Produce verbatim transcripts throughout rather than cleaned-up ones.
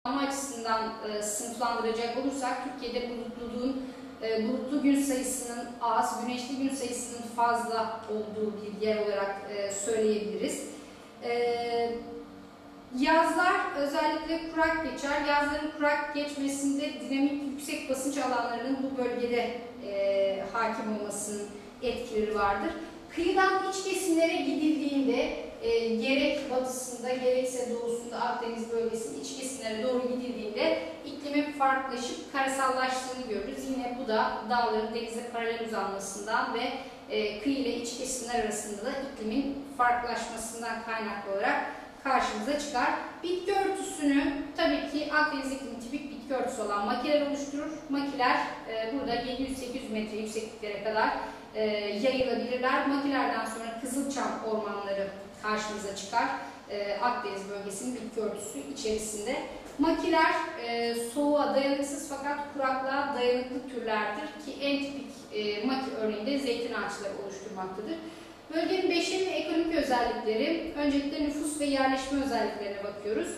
Ama açısından e, sınıflandıracak olursak Türkiye'de bulutluluğun, e, bulutlu gün sayısının az, güneşli gün sayısının fazla olduğu bir yer olarak e, söyleyebiliriz. E, yazlar özellikle kurak geçer. Yazların kurak geçmesinde dinamik yüksek basınç alanlarının bu bölgede e, hakim olmasının etkileri vardır. Kıyıdan iç kesimlere gidildiğinde e, gerek batısında gerekse doğusunda Akdeniz bölgesinin iç kesimlere doğru gidildiğinde iklimin farklılaşıp karasallaştığını görürüz. Yine bu da dağların denize paralel uzanmasından ve e, kıyı ile iç kesimler arasında da iklimin farklılaşmasından kaynaklı olarak karşımıza çıkar. Bitki örtüsünü tabii ki Akdeniz iklimi tipik bitki örtüsü olan makiler oluşturur. Makiler e, burada yedi yüz sekiz yüz metre yüksekliklere kadar e, yayılabilirler. Makilerden sonra Kızılçam ormanları karşımıza çıkar. E, Akdeniz bölgesinin bitki örtüsü içerisinde. Makiler e, soğuğa dayanıksız fakat kuraklığa dayanıklı türlerdir ki en tipik e, maki örneğinde zeytin ağaçları oluşturmaktadır. Bölgenin beşeri ve ekonomik özellikleri, öncelikle nüfus ve yerleşme özelliklerine bakıyoruz.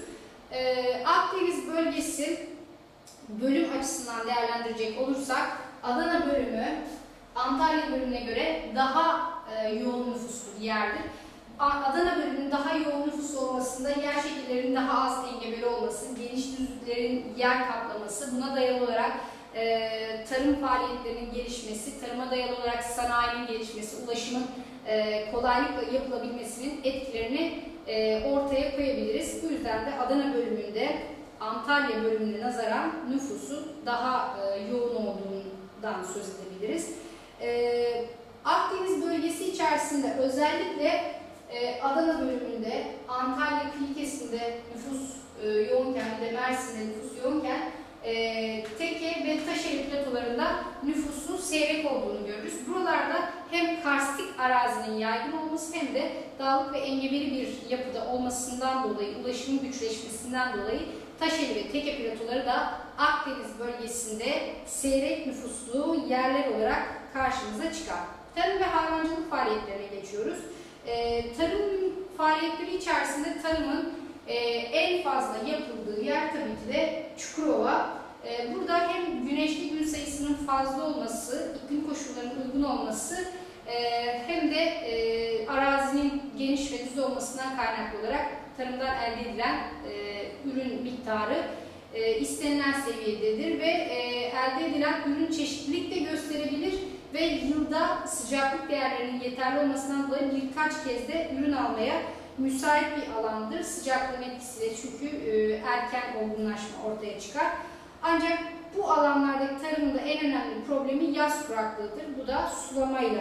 Ee, Akdeniz bölgesi bölüm açısından değerlendirecek olursak Adana bölümü Antalya bölümüne göre daha e, yoğun nüfuslu bir yerdir. Adana bölümünün daha yoğun nüfus olmasında yer şekillerinin daha az engebeli olması, geniş düzlüklerin yer kaplaması, buna dayalı olarak e, tarım faaliyetlerinin gelişmesi, tarıma dayalı olarak sanayinin gelişmesi, ulaşımın e, kolaylıkla yapılabilmesinin etkilerini e, ortaya koyabiliriz. Bu yüzden de Adana bölümünde Antalya bölümüne nazaran nüfusu daha e, yoğun olduğundan söz edebiliriz. E, Akdeniz bölgesi içerisinde özellikle e, Adana bölümünde, Antalya kıyı kesiminde nüfus e, yoğunken ve Mersin'de nüfus yoğunken e, Teke ve Taşeli platolarında nüfusun seyrek olduğunu görürüz. Buralarda hem karstik arazinin yaygın olması hem de dağlık ve engebeli bir yapıda olmasından dolayı, ulaşımın güçleşmesinden dolayı Taşeli ve Teke platoları da Akdeniz bölgesinde seyrek nüfuslu yerler olarak karşımıza çıkar. Tarım ve hayvancılık faaliyetlerine geçiyoruz. Ee, tarım faaliyetleri içerisinde tarımın e, en fazla yapıldığı yer tabii ki de Çukurova. Ee, burada hem güneşli gün sayısının fazla olması, iklim koşullarının uygun olması e, hem de e, arazinin geniş ve düz olmasından kaynaklı olarak tarımdan elde edilen e, ürün miktarı e, istenilen seviyededir ve e, elde edilen ürün çeşitlilik de gösterebilir ve yılda sıcaklık değerlerinin yeterli olmasından dolayı birkaç kez de ürün almaya müsait bir alandır. Sıcaklığın etkisiyle çünkü e, erken olgunlaşma ortaya çıkar. Ancak bu alanlardaki tarımın da en önemli problemi yaz kuraklığıdır. Bu da sulamayla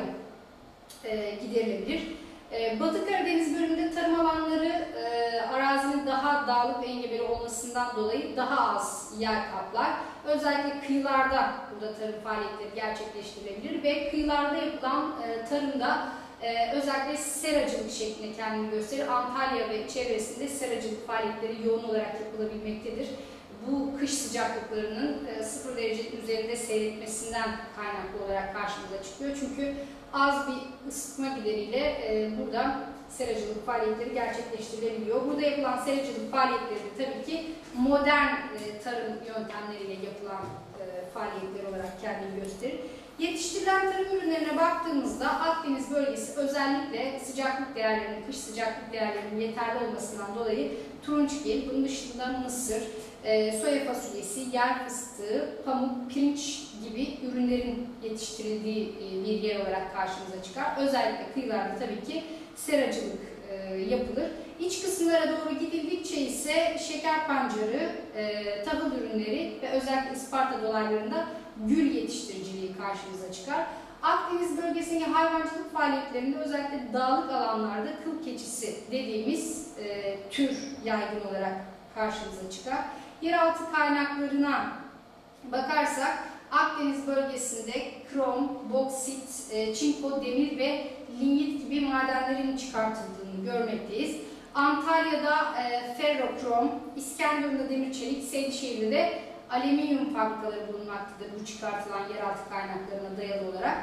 e, giderilebilir. E, Batı Karadeniz bölümünde tarım alanları e, arazinin daha dağlık ve engebeli olmasından dolayı daha az yer kaplar. Özellikle kıyılarda burada tarım faaliyetleri gerçekleştirilebilir ve kıyılarda yapılan e, tarımda e, özellikle seracılık şeklinde kendini gösterir. Antalya ve çevresinde seracılık faaliyetleri yoğun olarak yapılabilmektedir. Bu kış sıcaklıklarının e, sıfır derecenin üzerinde seyretmesinden kaynaklı olarak karşımıza çıkıyor. Çünkü az bir ısıtma gideriyle e, burada seracılık faaliyetleri gerçekleştirilebiliyor. Burada yapılan seracılık faaliyetleri de tabii ki modern e, tarım yöntemleriyle yapılan e, faaliyetler olarak kendini gösterir. Yetiştirilen tarım ürünlerine baktığımızda Akdeniz bölgesi özellikle sıcaklık değerlerinin, kış sıcaklık değerlerinin yeterli olmasından dolayı turunçgil, bunun dışında mısır, e, soya fasulyesi, yer fıstığı, pamuk, pirinç gibi ürünlerin yetiştirildiği e, bir yer olarak karşımıza çıkar. Özellikle kıyılarda tabii ki seracılık e, yapılır. İç kısımlara doğru gidildikçe ise şeker pancarı, e, tahıl ürünleri ve özellikle Isparta dolaylarında gül yetiştiriciliği karşımıza çıkar. Akdeniz bölgesindeki hayvancılık faaliyetlerinde özellikle dağlık alanlarda kıl keçisi dediğimiz e, tür yaygın olarak karşımıza çıkar. Yeraltı kaynaklarına bakarsak Akdeniz bölgesinde krom, boksit, e, çinko, demir ve linyit gibi madenlerin çıkartıldığını görmekteyiz. Antalya'da e, ferrokrom, İskenderun'da demir çelik, Seydişehir'de de alüminyum fabrikaları bulunmaktadır bu çıkartılan yeraltı kaynaklarına dayalı olarak.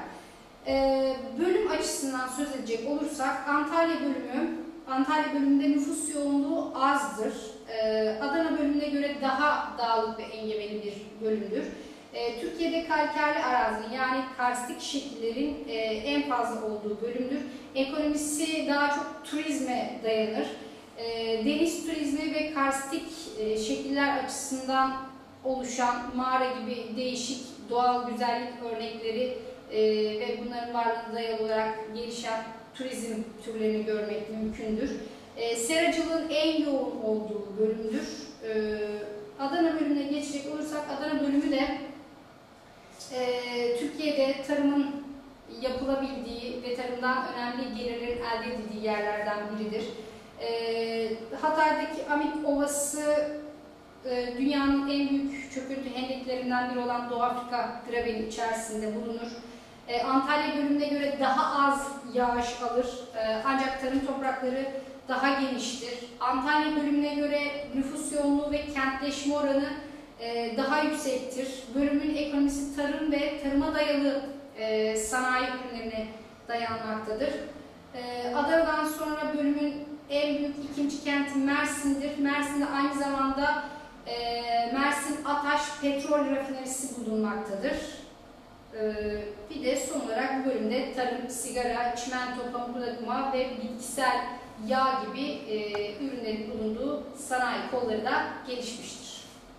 E, bölüm açısından söz edecek olursak Antalya bölümü, Antalya bölümünde nüfus yoğunluğu azdır. Adana bölümüne göre daha dağlık ve engebeli bir bölümdür. Türkiye'de kalkerli arazi yani karstik şekillerin en fazla olduğu bölümdür. Ekonomisi daha çok turizme dayanır. Deniz turizmi ve karstik şekiller açısından oluşan mağara gibi değişik doğal güzellik örnekleri ve bunların varlığına dayalı olarak gelişen turizm türlerini görmek mümkündür. Seracılığın en yoğun olduğu bölümdür. Adana bölümüne geçecek olursak, Adana bölümü de Türkiye'de tarımın yapılabildiği ve tarımdan önemli gelirlerin elde edildiği yerlerden biridir. Hatay'daki Amik Ovası dünyanın en büyük çöküntü hendeklerinden biri olan Doğu Afrika Graben'i içerisinde bulunur. Antalya bölümüne göre daha az yağış alır ancak tarım toprakları daha geniştir. Antalya bölümüne göre nüfus yoğunluğu ve kentleşme oranı daha yüksektir. Bölümün ekonomisi tarım ve tarıma dayalı sanayi ürünlerine dayanmaktadır. Adana'dan sonra bölümün en büyük ikinci kenti Mersin'dir. Mersin'de aynı zamanda Mersin Ataş Petrol Rafinerisi bulunmaktadır. Bir de son olarak bu bölümde tarım, sigara, çimento, pamuk üretimi ve bitkisel yağ gibi ürünlerin bulunduğu sanayi kolları da gelişmiştir.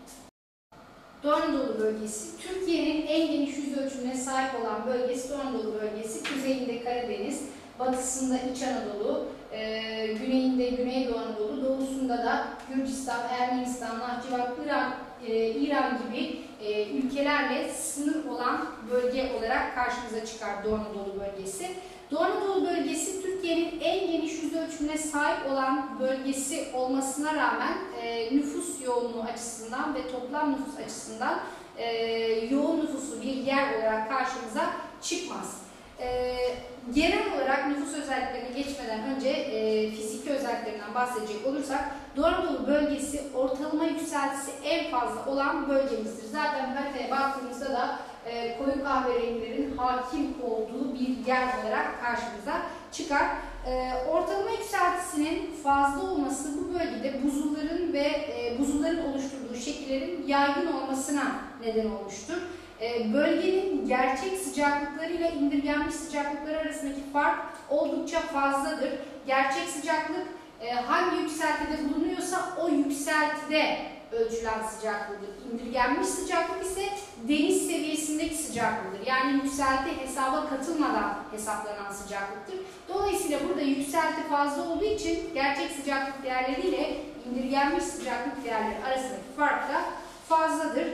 Doğu Anadolu bölgesi, Türkiye'nin en geniş yüz ölçümüne sahip olan bölgesi Doğu Anadolu bölgesi. Kuzeyinde Karadeniz, batısında İç Anadolu, e, güneyinde Güneydoğu Anadolu, doğusunda da Gürcistan, Ermenistan, Nahçıvan, İran, e, İran gibi e, ülkelerle sınır olan bölge olarak karşımıza çıkar Doğu Anadolu bölgesi. Doğu Anadolu bölgesi Türkiye'nin en geniş yüz ölçümüne sahip olan bölgesi olmasına rağmen e, nüfus yoğunluğu açısından ve toplam nüfus açısından e, yoğun nüfuslu bir yer olarak karşımıza çıkmaz. E, genel olarak nüfus özelliklerine geçmeden önce e, fiziki özelliklerinden bahsedecek olursak Doğu Anadolu bölgesi ortalama yükseltisi en fazla olan bölgemizdir. Zaten haritaya baktığımızda da e, koyu kahverengilerin hakim olduğu bir yer olarak karşımıza çıkar. E, ortalama yükseltisinin fazla olması bu bölgede buzulların ve e, buzulların oluşturduğu şekillerin yaygın olmasına neden olmuştur. E, bölgenin gerçek sıcaklıklarıyla indirgenmiş sıcaklıklar arasındaki fark oldukça fazladır. Gerçek sıcaklık e, hangi yükseltide bulunuyorsa o yükseltide ölçülen sıcaklığıdır. İndirgenmiş sıcaklık ise deniz seviyesindeki sıcaklığıdır. Yani yükselti hesaba katılmadan hesaplanan sıcaklıktır. Dolayısıyla burada yükselti fazla olduğu için gerçek sıcaklık değerleriyle indirgenmiş sıcaklık değerleri arasındaki fark da fazladır.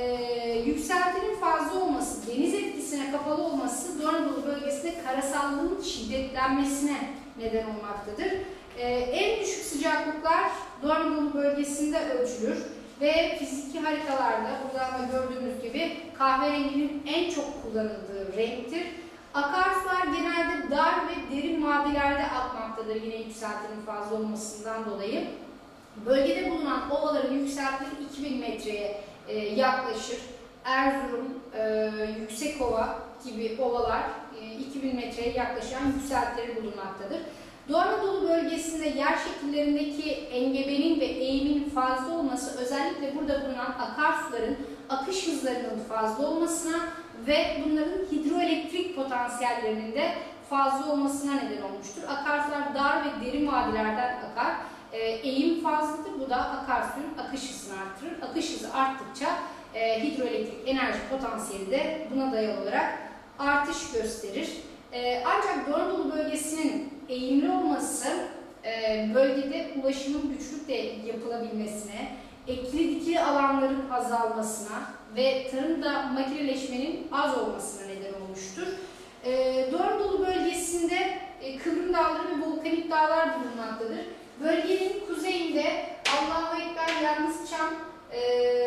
Ee, yükseltinin fazla olması, deniz etkisine kapalı olması Doğu Anadolu bölgesinde karasallığın şiddetlenmesine neden olmaktadır. Ee, en düşük sıcaklıklar Doğu Anadolu bölgesinde ölçülür ve fiziki haritalarda buradan da gördüğümüz gibi kahverenginin en çok kullanıldığı renktir. Akarsular genelde dar ve derin vadilerde akmaktadır yine yükseltinin fazla olmasından dolayı. Bölgede bulunan ovaların yükseltileri iki bin metreye e, yaklaşır. Erzurum, e, Yüksekova gibi ovalar e, iki bin metreye yaklaşan yükseltileri bulunmaktadır. Doğu Anadolu bölgesinde yer şekillerindeki engebenin ve eğimin fazla olması özellikle burada bulunan akarsuların akış hızlarının fazla olmasına ve bunların hidroelektrik potansiyellerinin de fazla olmasına neden olmuştur. Akarsular dar ve derin vadilerden akar. Eğim fazladır. Bu da akarsuyun akış hızını artırır. Akış hızı arttıkça e, hidroelektrik enerji potansiyeli de buna dayalı olarak artış gösterir. E, ancak Doğu Anadolu bölgesinin eğimli olması e, bölgede ulaşımın güçlükle yapılabilmesine, ekili dikili alanların azalmasına ve tarımda makineleşmenin az olmasına neden olmuştur. E, Doğu Anadolu bölgesinde e, Kıvrım Dağları ve volkanik dağlar bulunmaktadır. Bölgenin kuzeyinde Allahu Ekber, Yalnız Çam e,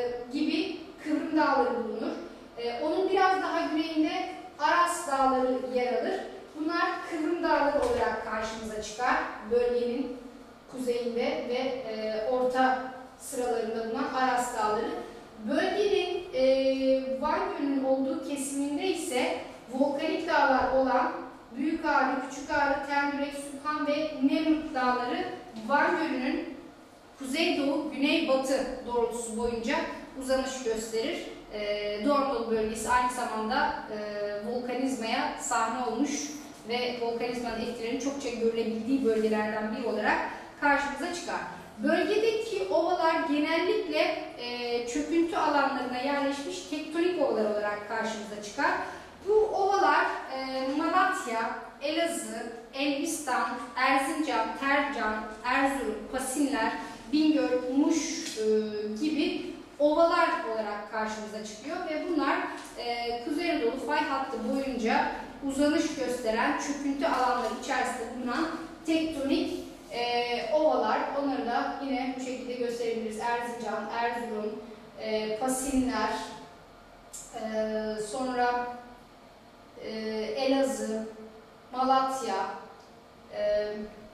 gibi Kıvrım Dağları bulunur. E, onun biraz daha güneyinde Aras Dağları yer alır. Bunlar Kıvrım Dağları olarak karşımıza çıkar. Bölgenin kuzeyinde ve e, orta sıralarında bulunan Aras Dağları. Bölgenin e, Van Gölü'nün olduğu kesiminde ise volkanik dağlar olan Büyük Ağrı, Küçük Ağrı, Tendürek, Süphan ve Nemrut Dağları Van Gölü'nün kuzeydoğu, güneybatı doğrultusu boyunca uzanış gösterir. E, Doğu Anadolu bölgesi aynı zamanda e, volkanizmaya sahne olmuş ve volkanizmanın etkilerinin çokça görülebildiği bölgelerden biri olarak karşımıza çıkar. Bölgedeki ovalar genellikle e, çöküntü alanlarına yerleşmiş tektonik ovalar olarak karşımıza çıkar. Bu ovalar e, Malatya, Elazığ, Elbistan, Erzincan, Tercan, Erzurum, Pasinler, Bingöl, Muş e, gibi ovalar olarak karşımıza çıkıyor ve bunlar e, Kuzey Anadolu fay hattı boyunca uzanış gösteren çöküntü alanları içerisinde bulunan tektonik e, ovalar. Onları da yine bu şekilde gösterebiliriz. Erzincan, Erzurum, e, Pasinler, e, sonra e, Elazığ, Malatya, e,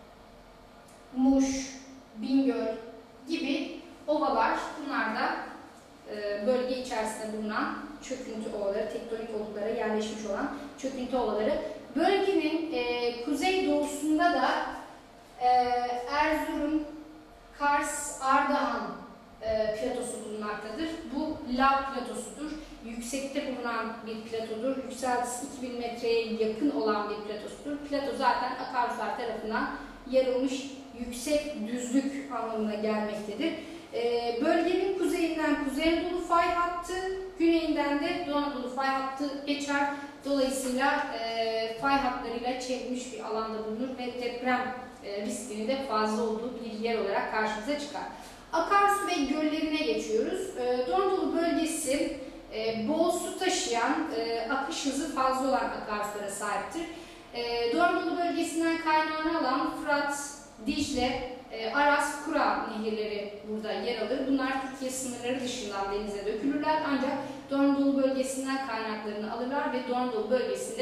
Muş, Bingöl gibi ovalar. Bunlar da e, bölge içerisinde bulunan çöküntü ovaları, tektonik oluklara yerleşmiş olan çöküntü ovaları. Bölgenin e, kuzeydoğusunda da e, Erzurum, Kars, Ardahan e, platosu bulunmaktadır. Bu lav platosudur. Yüksekte bulunan bir platodur. Yükseltisi iki bin metreye yakın olan bir platosudur. Plato zaten akarsular tarafından yarılmış yüksek düzlük anlamına gelmektedir. E, bölgenin kuzeyinden Kuzey Anadolu fay hattı, güneyinden de Doğu Anadolu fay hattı geçer. Dolayısıyla e, fay hatlarıyla çevrilmiş bir alanda bulunur ve deprem e, riskinin de fazla olduğu bir yer olarak karşımıza çıkar. Akarsu ve göllerine geçiyoruz. E, Doğu Anadolu bölgesi e, bol su taşıyan, e, akış hızı fazla olan akarsulara sahiptir. E, Doğu Anadolu bölgesinden kaynağını alan Fırat, Dicle, e, Aras, Kura nehirleri burada yer alır. Bunlar Türkiye sınırları dışından denize dökülürler ancak Doğu Anadolu bölgesinden kaynaklarını alırlar ve Doğu Anadolu bölgesinde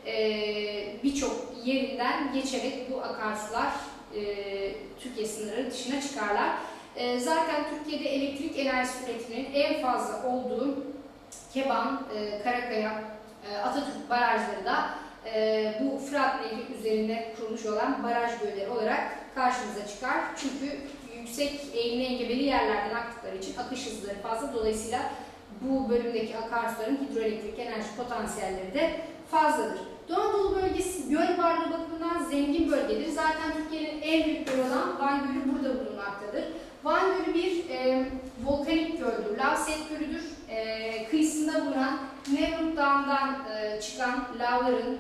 e, birçok yerinden geçerek bu akarsular e, Türkiye sınırları dışına çıkarlar. E, zaten Türkiye'de elektrik enerjisi üretiminin en fazla olduğu Keban, e, Karakaya, e, Atatürk barajları da e, bu Fırat Nehri üzerinde kurulmuş olan baraj gölleri olarak karşımıza çıkar. Çünkü yüksek eğimli engebeli yerlerden aktıkları için akış hızları fazla. Dolayısıyla bu bölümdeki akarsuların hidroelektrik enerji potansiyelleri de fazladır. Doğu Anadolu bölgesi göl varlığı bakımından zengin bölgedir. Zaten Türkiye'nin en büyük gölü olan Van Gölü burada bulunmaktadır. Van Gölü bir e, volkanik göldür. Lavset Gölü'dür. E, kıyısında bulunan Nevrut Dağı'ndan e, çıkan lavların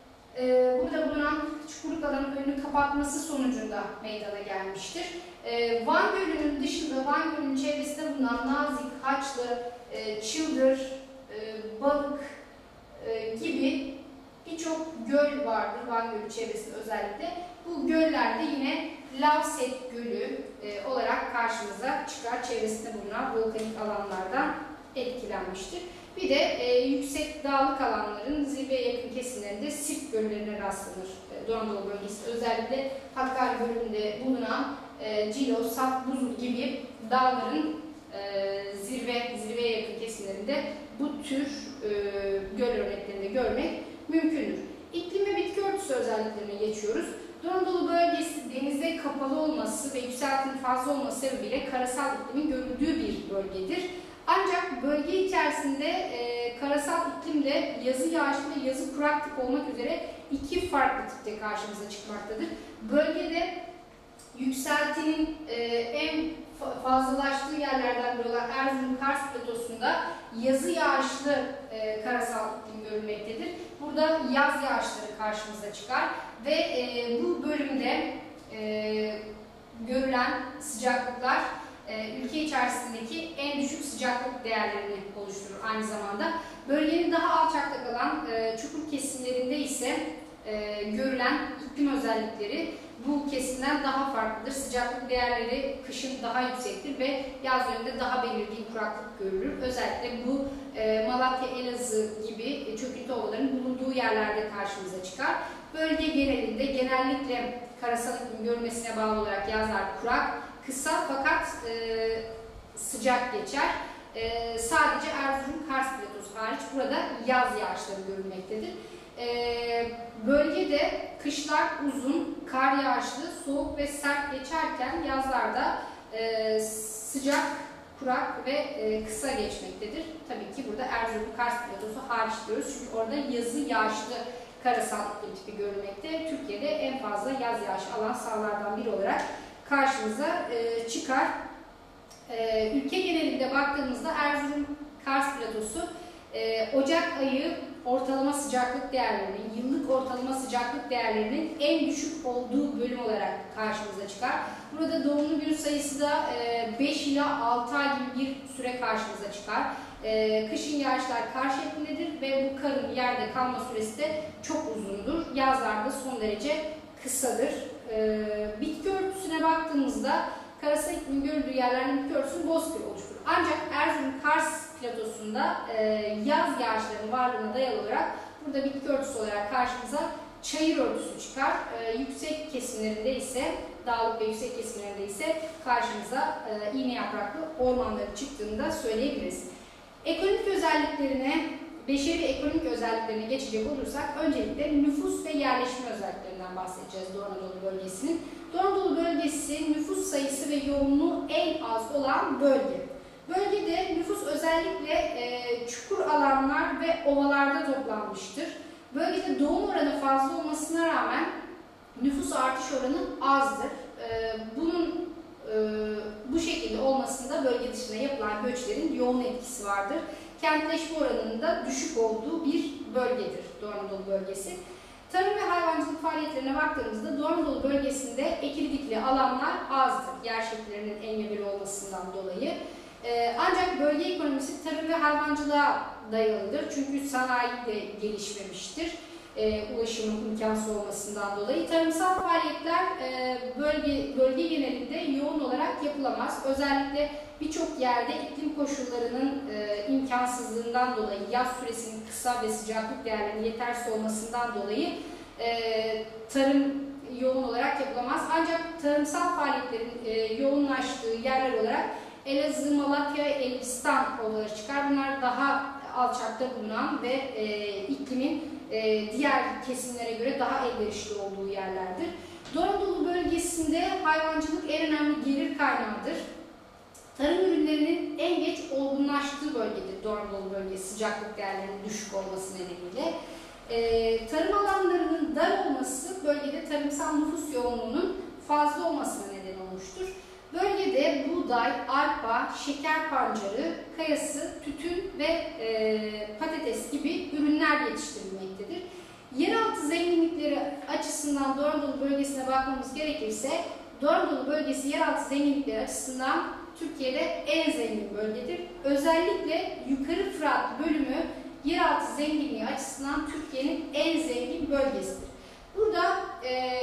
e, burada bulunan çukurluk alanın önünü kapatması sonucunda meydana gelmiştir. E, Van Gölü'nün dışında, Van Gölü'nün çevresinde bulunan Nazik, Haçlı, e, Çıldır, e, Balık e, gibi birçok göl vardır Van Gölü çevresinde özellikle. Bu göllerde yine Lavset Gölü e, olarak karşımıza çıkar. Çevresinde bulunan volkanik alanlardan etkilenmiştir. Bir de e, yüksek dağlık alanların zirveye yakın kesimlerinde sirk göllerine rastlanır. E, Doğu Anadolu bölgesi özellikle Hakkari bölümünde bulunan e, Cilo, Sap, Buzul gibi dağların e, zirve zirveye yakın kesimlerinde bu tür e, göl örneklerinde görmek mümkündür. İklim ve bitki örtüsü özelliklerine geçiyoruz. Doğu Anadolu bölgesi denize kapalı olması ve yükseltinin fazla olması sebebiyle karasal iklimin görüldüğü bir bölgedir. Ancak bölge içerisinde e, karasal iklimde yazı yağışlı ve yazı kurak tip olmak üzere iki farklı tipte karşımıza çıkmaktadır. Bölgede yükseltinin e, en fazlalaştığı yerlerden biri olan Erzurum Kars platosunda yazı yağışlı e, karasal iklim görülmektedir. Burada yaz yağışları karşımıza çıkar ve e, bu bölümde e, görülen sıcaklıklar e, ülke içerisindeki en düşük sıcaklık değerlerini oluşturur aynı zamanda. Bölgenin daha alçakta kalan e, çukur kesimlerinde ise e, görülen iklim özellikleri bu kesimden daha farklıdır. Sıcaklık değerleri kışın daha yüksektir ve yaz döneminde daha belirgin kuraklık görülür. Özellikle bu e, Malatya, Elazığ gibi çöküntü ovalarının bulunduğu yerlerde karşımıza çıkar. Bölge genelinde genellikle karasal iklim görülmesine bağlı olarak yazlar kurak, kısa fakat e, sıcak geçer. E, sadece Erzurum Kars platosu hariç burada yaz yağışları görülmektedir. Ee, bölgede kışlar uzun, kar yağışlı, soğuk ve sert geçerken yazlarda e, sıcak, kurak ve e, kısa geçmektedir. Tabii ki burada Erzurum Kars platosu hariç diyoruz. Çünkü orada yazı yağışlı karasal iklim tipi görülmekte. Türkiye'de en fazla yaz yağışı alan sahalardan biri olarak karşımıza e, çıkar. E, ülke genelinde baktığımızda Erzurum Kars platosu e, Ocak ayı ortalama sıcaklık değerlerinin, yıllık ortalama sıcaklık değerlerinin en düşük olduğu bölüm olarak karşımıza çıkar. Burada doğumlu gün sayısı da beş ila altı ay gibi bir süre karşımıza çıkar. Kışın yağışlar kar şeklindedir ve bu karın yerde kalma süresi de çok uzundur. Yazlarda son derece kısadır. Bitki örtüsüne baktığımızda karasal iklim görüldüğü yerlerde bitki örtüsü bozkır oluşturur. Ancak Erzurum Kars platosunda yaz yağışlarının varlığına dayalı olarak burada bitki örtüsü olarak karşımıza çayır örtüsü çıkar. Yüksek kesimlerinde ise, dağlık ve yüksek kesimlerinde ise karşımıza iğne yapraklı ormanları çıktığını da söyleyebiliriz. Ekonomik özelliklerine, beşeri ekonomik özelliklerine geçecek olursak öncelikle nüfus ve yerleşme özelliklerinden bahsedeceğiz Doğu Anadolu bölgesinin. Doğu Anadolu bölgesi nüfus sayısı ve yoğunluğu en az olan bölge. Bölgede nüfus özellikle e, çukur alanlar ve ovalarda toplanmıştır. Bölgede doğum oranı fazla olmasına rağmen nüfus artış oranı azdır. E, bunun e, bu şekilde olmasında bölge dışına yapılan göçlerin yoğun etkisi vardır. Kentleşme oranının da düşük olduğu bir bölgedir Doğu Anadolu bölgesi. Tarım ve hayvancılık faaliyetlerine baktığımızda Doğu Anadolu bölgesinde ekili dikili alanlar azdır. Yer şekillerinin engebeli olmasından dolayı. Ee, ancak bölge ekonomisi tarım ve hayvancılığa dayalıdır. Çünkü sanayi de gelişmemiştir. Ee, ulaşımın imkansız olmasından dolayı. Tarımsal faaliyetler e, bölge, bölge genelinde yoğun olarak yapılamaz. Özellikle birçok yerde iklim koşullarının e, imkansızlığından dolayı, yaz süresinin kısa ve sıcaklık değerlerinin yetersiz olmasından dolayı e, tarım yoğun olarak yapılamaz. Ancak tarımsal faaliyetlerin e, yoğunlaştığı yerler olarak Elazığ, Malatya, Elbistan ovaları çıkar. Bunlar daha alçakta bulunan ve e, iklimin e, diğer kesimlere göre daha elverişli olduğu yerlerdir. Doğu Anadolu bölgesinde hayvancılık en önemli gelir kaynağıdır. Tarım ürünlerinin en geç olgunlaştığı bölgedir Doğu Anadolu bölgesi, sıcaklık değerlerinin düşük olması nedeniyle. E, tarım alanlarının dar olması bölgede tarımsal nüfus yoğunluğunun fazla olmasına neden olmuştur. Bölgede buğday, arpa, şeker pancarı, kayası, tütün ve e, patates gibi ürünler yetiştirilmektedir. Yeraltı zenginlikleri açısından Doğu Anadolu bölgesine bakmamız gerekirse, Doğu Anadolu bölgesi yeraltı zenginlikleri açısından Türkiye'de en zengin bölgedir. Özellikle Yukarı Fırat bölümü yeraltı zenginliği açısından Türkiye'nin en zengin bölgesidir. Burada e,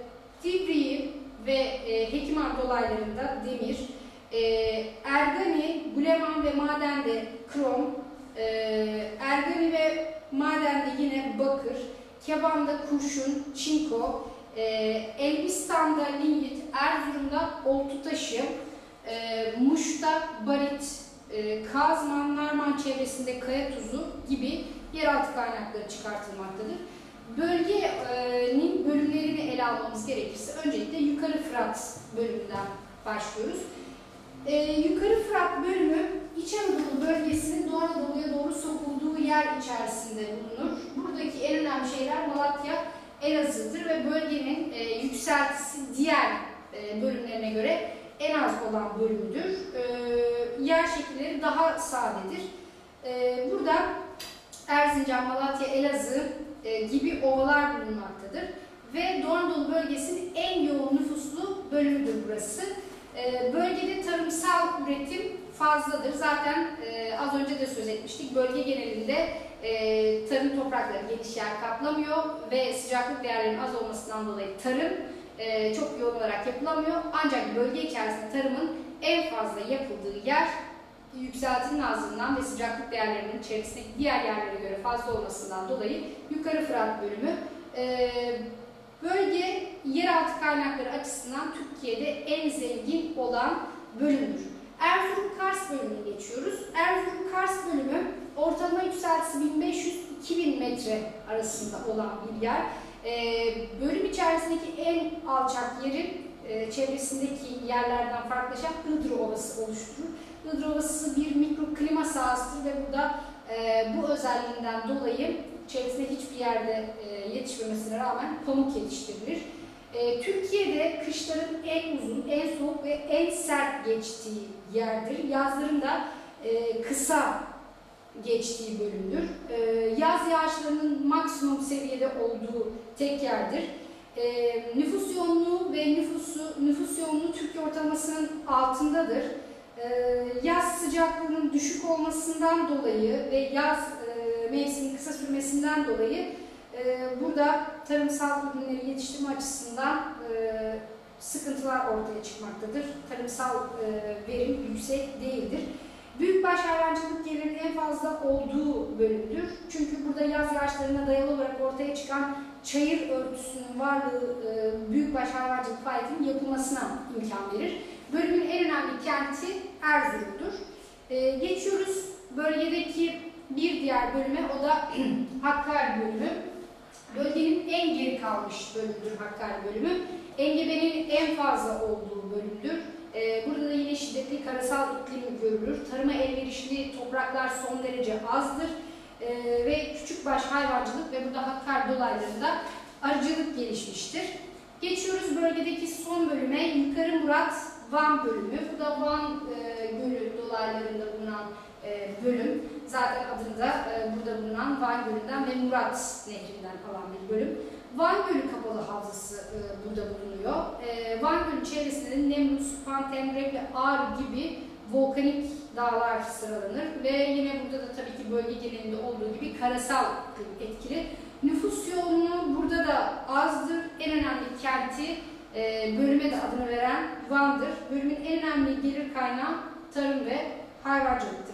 Divriği ve e, Hekiman dolaylarında demir, e, Ergani, Guleman ve madende krom, e, Ergani ve madende yine bakır, Keban'da kurşun, çinko, e, Elbistan'da linyit, Erzurum'da oltu taşı, e, Muş'ta barit, e, Kazman, Narman çevresinde kaya tuzu gibi yeraltı kaynakları çıkartılmaktadır. Bölgenin bölümlerini ele almamız gerekirse öncelikle Yukarı Fırat bölümünden başlıyoruz. Ee, Yukarı Fırat bölümü İç Anadolu bölgesinin Doğu Anadolu'ya doğru sokulduğu yer içerisinde bulunur. Buradaki en önemli şeyler Malatya, Elazığ'dır ve bölgenin e, yükseltisi diğer e, bölümlerine göre en az olan bölümüdür. E, yer şekilleri daha sadedir. E, burada Erzincan, Malatya, Elazığ gibi ovalar bulunmaktadır ve Doğu Anadolu bölgesinin en yoğun nüfuslu bölümüdür burası. Bölgede tarımsal üretim fazladır. Zaten az önce de söz etmiştik. Bölge genelinde tarım toprakları geniş yer kaplamıyor ve sıcaklık değerlerinin az olmasından dolayı tarım çok yoğun olarak yapılamıyor. Ancak bölge içerisinde tarımın en fazla yapıldığı yer yükseltinin azlığından ve sıcaklık değerlerinin içerisindeki diğer yerlere göre fazla olmasından dolayı Yukarı Fırat bölümü e, bölge yeraltı kaynakları açısından Türkiye'de en zengin olan bölümdür. Erzurum Kars bölümüne geçiyoruz. Erzurum Kars bölümü ortalama yükseltisi bin beş yüz iki bin metre arasında olan bir yer. E, bölüm içerisindeki en alçak yeri e, çevresindeki yerlerden farklılaşan Iğdır Ovası oluşturur. Iğdır Ovası bir mikroklima sahasıdır ve burada e, bu özelliğinden dolayı çevresinde hiçbir yerde e, yetişmemesine rağmen pamuk yetiştirilir. E, Türkiye'de kışların en uzun, en soğuk ve en sert geçtiği yerdir. Yazların da e, kısa geçtiği bölümdür. E, yaz yağışlarının maksimum seviyede olduğu tek yerdir. E, nüfus yoğunluğu ve nüfusu, nüfus yoğunluğu Türkiye ortalamasının altındadır. E, yaz sıcaklığının düşük olmasından dolayı ve yaz e, mevsiminin kısa sürmesinden dolayı e, burada tarımsal ürünleri yetiştirme açısından e, sıkıntılar ortaya çıkmaktadır. Tarımsal e, verim yüksek değildir. Büyükbaş hayvancılık gelirinin en fazla olduğu bölümdür. Çünkü burada yaz yağışlarına dayalı olarak ortaya çıkan çayır örtüsünün varlığı e, büyükbaş hayvancılık faaliyetinin yapılmasına imkan verir. Bölümün en önemli kenti Erzurum'dur. E, geçiyoruz bölgedeki bir diğer bölüme, o da Hakkari bölümü. Bölgenin en geri kalmış bölümüdür Hakkari bölümü. Engebenin en fazla olduğu bölümdür. Ee, burada da yine şiddetli karasal iklim görülür. Tarıma elverişli topraklar son derece azdır. Ee, ve küçükbaş hayvancılık ve burada Hakkari dolaylarında arıcılık gelişmiştir. Geçiyoruz bölgedeki son bölüme, Yukarı Murat Van bölümü. Bu da Van e, Gölü dolaylarında bulunan e, bölüm. Zaten adında e, burada bulunan Van Gölü'nden ve Murat Nehri'nden alan bir bölüm. Van Gölü Kapalı Havzası e, burada bulunuyor. E, Van Gölü çevresinde Nemrut, Supan, Temrek ve Ağrı gibi volkanik dağlar sıralanır ve yine burada da tabii ki bölge genelinde olduğu gibi karasal etkili. Nüfus yoğunluğu burada da azdır. En önemli kenti, e, bölüme de adını veren Van'dır. Bölümün en önemli gelir kaynağı tarım ve hayvancılıktır.